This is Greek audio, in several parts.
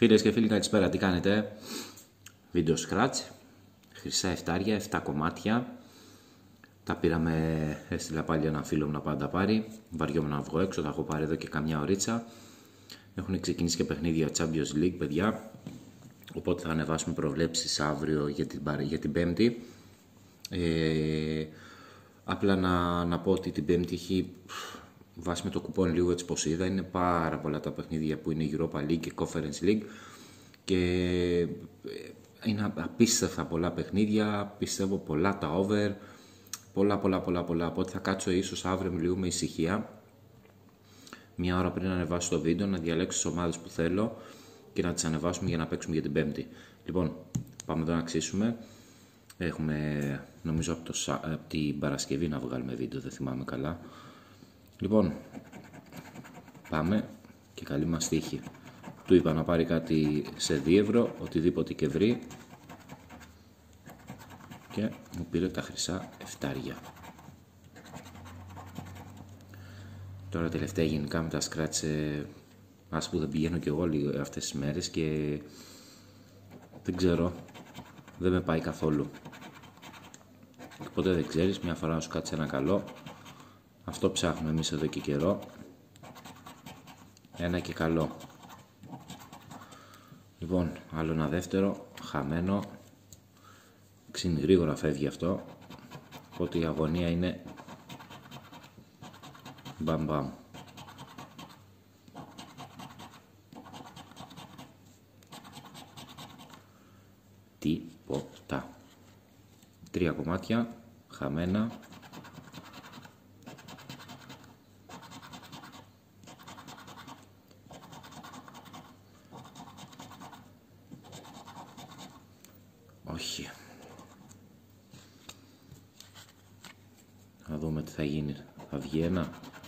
Φίλες και φίλοι, καλησπέρα, τι κάνετε? Βίντεο scratch, χρυσά εφτάρια, 7 κομμάτια. Τα πήραμε, έστειλα πάλι έναν φίλο μου να πάντα πάρει. Βαριόμουν να βγω έξω, τα έχω πάρει εδώ και καμιά ωρίτσα. Έχουν ξεκινήσει και παιχνίδια Champions League, παιδιά. Οπότε θα ανεβάσουμε προβλέψεις αύριο για την Πέμπτη. Απλά να πω ότι την Πέμπτη έχει, βάσει με το κουπόν λίγο έτσι πως είδα, είναι πάρα πολλά τα παιχνίδια που είναι Europa League και Conference League και είναι απίστευτα πολλά παιχνίδια, πιστεύω πολλά τα over, πολλά. Οπότε θα κάτσω ίσως αύριο με λίγο με ησυχία, μια ώρα πριν ανεβάσω το βίντεο, να διαλέξω τις ομάδες που θέλω και να τις ανεβάσουμε για να παίξουμε για την Πέμπτη. Λοιπόν, πάμε εδώ να αξίσουμε. Έχουμε, νομίζω, από την Παρασκευή να βγάλουμε βίντεο, δεν θυμάμαι καλά. Λοιπόν, πάμε και καλή μας τύχη. Του είπα να πάρει κάτι σε 2 ευρώ, οτιδήποτε και βρει. Και μου πήρε τα χρυσά εφτάρια. Τώρα τελευταία γενικά με τα scratch, ας που δεν πηγαίνω και εγώ λίγο αυτές τις μέρες και δεν ξέρω, δεν με πάει καθόλου. Οπότε δεν ξέρεις, μια φορά να σου κάτσει ένα καλό. Αυτό ψάχνουμε εμείς εδώ και καιρό. Ένα και καλό. Λοιπόν, άλλο ένα δεύτερο, χαμένο. Γρήγορα φεύγει αυτό. Οπότε η αγωνία είναι μπαμ. Τίποτα. 3 κομμάτια, χαμένα. Όχι. Θα δούμε τι θα γίνει. Θα βγει ένα.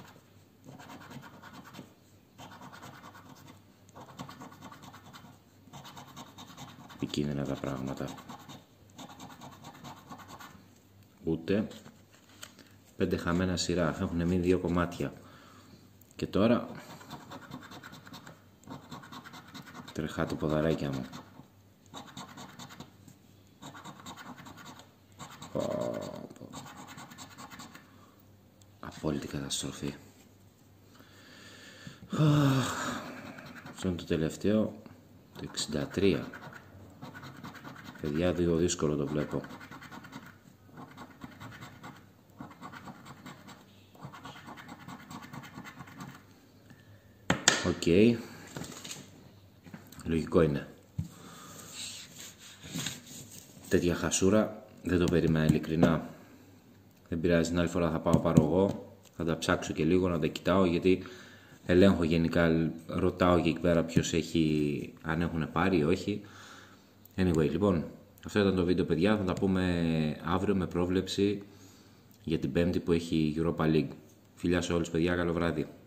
Επικίνδυνα τα πράγματα. Ούτε. 5 χαμένα σειρά. Έχουν μείνει 2 κομμάτια. Και τώρα τρεχά το ποδαράκια μου. Απόλυτη καταστροφή. Αυτό είναι το τελευταίο. Το 63. Παιδιά, λίγο δύσκολο το βλέπω. Οκ. Λογικό είναι. Τέτοια χασούρα δεν το περίμενα, ειλικρινά. Δεν πειράζει, την άλλη φορά θα πάω πάρω εγώ. Θα τα ψάξω και λίγο να τα κοιτάω, γιατί ελέγχω γενικά, ρωτάω και εκεί πέρα ποιος έχει, αν έχουν πάρει ή όχι. Anyway, λοιπόν, αυτό ήταν το βίντεο, παιδιά. Θα τα πούμε αύριο με πρόβλεψη για την Πέμπτη που έχει Europa League. Φιλιά σε όλους, παιδιά, καλό βράδυ.